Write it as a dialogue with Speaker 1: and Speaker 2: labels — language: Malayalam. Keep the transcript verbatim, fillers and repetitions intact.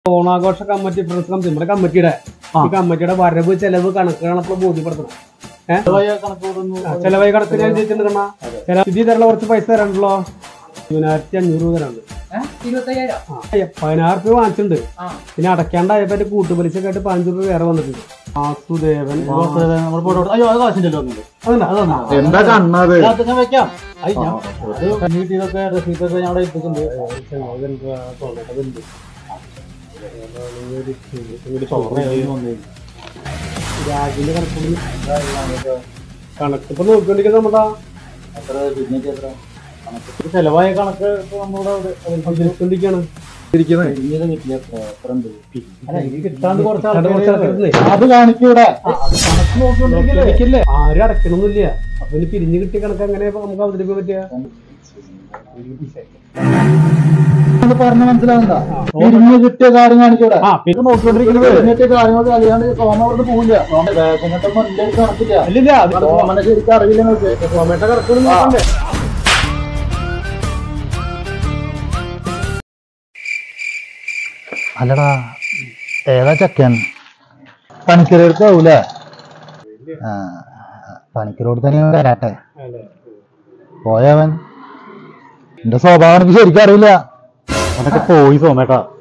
Speaker 1: ഓണാഘോഷ കമ്മിറ്റി ഫ്രണ്ട്സ് കമ്മിറ്റി നമ്മുടെ കമ്മിറ്റിയുടെ ഈ കമ്മിറ്റിയുടെ വരവ് ചെലവ് കണക്കുകളൊക്കെ ബോധ്യപ്പെടുത്തണം. ഏഹ് ചെലവായി കണക്കിന് ചോദിച്ചിട്ടുണ്ട് കണ്ണാ. ചില സ്ഥിതി തരുള്ള കുറച്ച് പൈസ തരാനുണ്ടല്ലോ. പതിനായിരത്തി അഞ്ഞൂറ് രൂപ തരാനുണ്ട്. പതിനായിരം രൂപ വാങ്ങിച്ചിട്ടുണ്ട്. പിന്നെ അടയ്ക്കാണ്ടായപ്പോ എന്റെ കൂട്ടുപലിശ ആയിട്ട് പതിനഞ്ച് രൂപ വേറെ വന്നിട്ടുണ്ട്. വാസുദേവൻ
Speaker 2: എന്താ കണ്ണത്
Speaker 1: വെക്കാം. ഇതൊക്കെ റസീതൊക്കെ ഞാൻ അവിടെ എത്തിച്ചിട്ടുണ്ട്. രാജിന്റെ കണക്ക് കണക്കിപ്പോ നോക്കിക്കൊണ്ടിരിക്കുന്ന നമ്മുടെ ചെലവായ കണക്ക് നമ്മളിവിടെ കിട്ടാണ്ട് കുറച്ച് അത് കാണിക്കൂടെ ആരും അടയ്ക്കണമെന്നില്ല. അപ്പൊ ഇനി പിരിഞ്ഞു കിട്ടിയ കണക്ക് എങ്ങനെ നമുക്ക് അവതരിപ്പിക്കാൻ പറ്റുക?
Speaker 2: പറഞ്ഞ മനസ്സിലാവണ്ട. പിരിഞ്ഞു കിട്ടിയ കാര്യം കാണിക്കൂടെ? പിന്നെ നോക്കിക്കൊണ്ടിരിക്കുന്നത് പിരിഞ്ഞിട്ടിയ കാര്യങ്ങൾക്ക് അറിയാണ്ട് സോമ അവിടുന്ന് പോവില്ല. കണക്കില്ല സോമനെ ശരിക്കും അറിയില്ല. സോമയുടെ കണക്കുകൾ നോക്കണ്ടേ? അല്ലടാ ഏതാ ചക്കൻ? പണിക്കരോടത്ത് ആവൂലേ? ആ പണിക്കരോട് തന്നെ വരാട്ടെ. പോയവൻ എന്റെ സ്വഭാവം എനിക്ക് ശരിക്കും അറിയില്ല. അതൊക്കെ പോയി സോമേട്ടാ.